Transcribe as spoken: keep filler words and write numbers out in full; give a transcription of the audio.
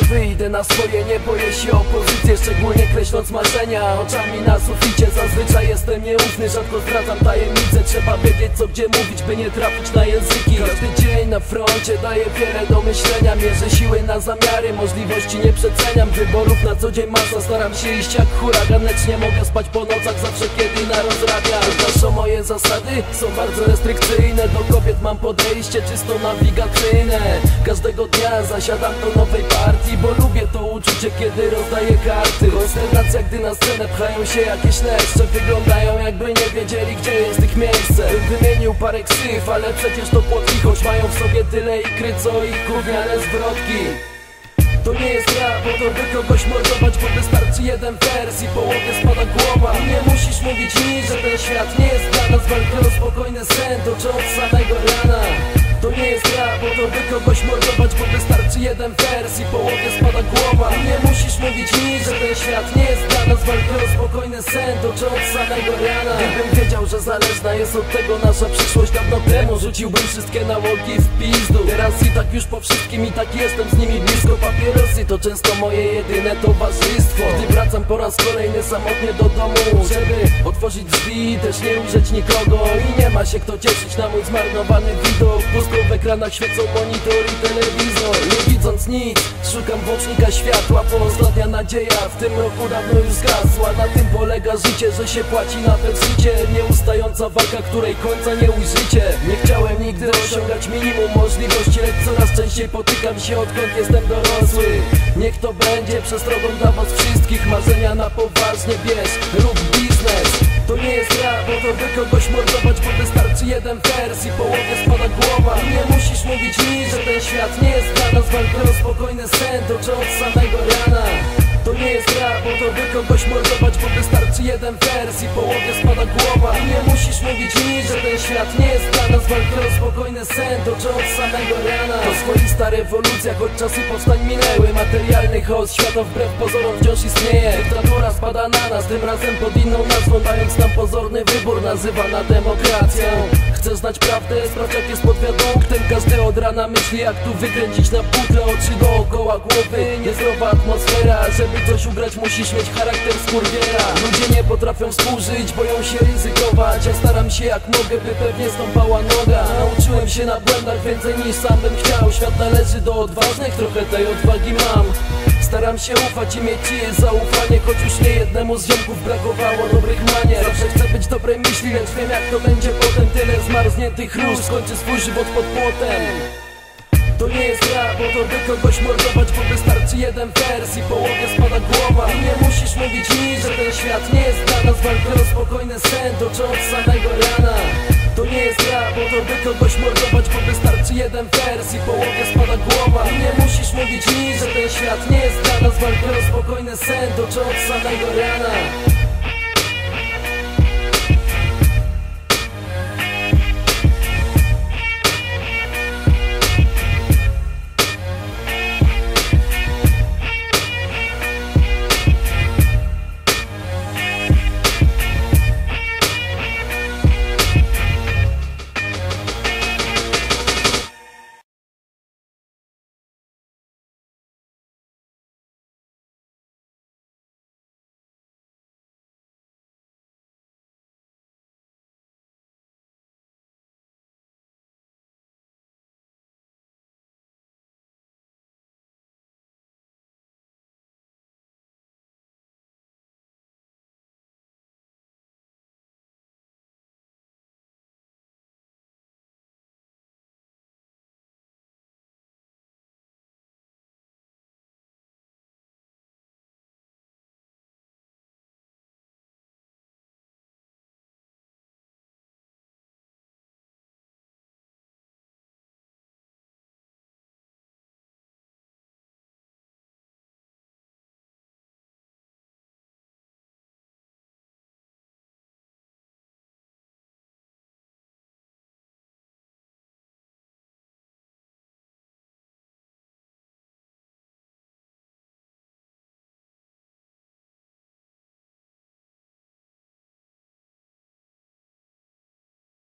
wyjdę na swoje niebo, jeśli opozycję, szczególnie kreśląc marzenia oczami na suficie. Zazwyczaj jestem nieufny, rzadko zdradzam tajemnice. Trzeba wiedzieć co gdzie mówić, by nie trafić na języki. Każdy dzień na froncie daje wiele do myślenia. Mierzę siły na zamiary, możliwości nie przeceniam. Wyborów na co dzień masa, staram się iść jak huragan, lecz nie mogę spać po nocach zawsze kiedy na rozrabia. Zawsze moje zasady są bardzo restrykcyjne. Do kobiet mam podejście czysto nawigacyjne. Każdego dnia zasiadam do nowej partii, bo lubię to uczucie kiedy rozdaję karty. Konsternacja, gdy na scenę pchają się jakieś leszcze. Wyglądają jakby nie wiedzieli gdzie jest ich miejsce. Bym wymienił parę ksyw, ale przecież to płotki, choć mają w sobie tyle ikry co ich gówniane zwrotki. To nie jest rap, bo to by kogoś mordować, bo wystarczy jeden wers i połowie spada głowa. I nie musisz mówić mi, że ten świat nie jest dla nas. Walkę o spokojny sen toczę od samego rana. To nie jest rap, bo to by kogoś mordować, bo wystarczy jeden wers i połowie spada głowa. I nie musisz mówić mi, że ten świat nie jest dla nas. Walkę o spokojny sen toczę od samego rana. Gdybym wiedział, że zależna jest od tego nasza przyszłość, dawno temu rzuciłbym wszystkie nałogi w pizdu. Teraz i tak już po wszystkim i tak jestem z nimi blisko. Papierosy to często moje jedyne towarzystwo. Gdy wracam po raz kolejny samotnie do domu, żeby otworzyć drzwi, też nie ujrzeć nikogo. I nie ma się kto cieszyć na mój zmarnowany widok. W ekranach świecą monitor i telewizor. Nie widząc nic, szukam włącznika światła, bo ostatnia nadzieja w tym roku dawno już zgasła. Na tym polega życie, że się płaci na te życie. Nieustająca walka, której końca nie ujrzycie. Nie chciałem nigdy osiągać minimum możliwości, lecz coraz częściej potykam się odkąd jestem dorosły. Niech to będzie przestrogą dla was wszystkich. Marzenia na poważnie bierz, rób biznes. To nie jest rap, bo to by kogoś mordować, bo wystarczy jeden wers i połowie spada głowa. I nie musisz mówić mi, że ten świat nie jest dla nas. Walkę o spokojny sen toczę od samego rana. To nie jest rap, bo to by kogoś mordować, bo wystarczy jeden wers i połowie spada głowa. I nie musisz mówić mi, że ten świat nie jest dla nas. Walkę o spokojny sen toczę od samego rana. To swoista rewolucja, choć czasy powstań minęły. Materialny chaos świata wbrew pozorom wciąż istnieje. Dyktatura spada na nas, tym razem pod inną nazwą, dając nam pozorny wybór nazywana demokracją. Chcesz znać prawdę? Sprawdź jak jest pod wiadunktem. Każdy od rana myśli jak tu wykręcić na butle. Oczy dookoła głowy, niezdrowa atmosfera. Żeby coś ugrać musisz mieć charakter skurwiela. Ludzie nie potrafią współżyć, boją się ryzykować. Ja staram się jak mogę, by pewnie stąpała noga. Nauczyłem się na błędach więcej niż sam bym chciał. Świat należy do odważnych, trochę tej odwagi mam. Staram się ufać i mieć czyjeś zaufanie, choć już nie jednemu z ziomków brakowało dobrych manier. Zawsze chcę być dobrej myśli, lecz wiem jak to będzie potem. Tyle zmarzniętych róż skończy swój żywot pod płotem. To nie jest rap, bo to by kogoś mordować, bo wystarczy jeden wers i połowie spada głowa. I nie musisz mówić mi, że ten świat nie jest dla nas. Walkę o spokojny sen toczę od samego rana. To nie jest rap, bo to by kogoś mordować, bo wystarczy jeden wers i połowie spada głowa. I nie musisz mówić mi, że ten świat nie jest dla nas. Walkę o spokojny sen toczę od samego rana.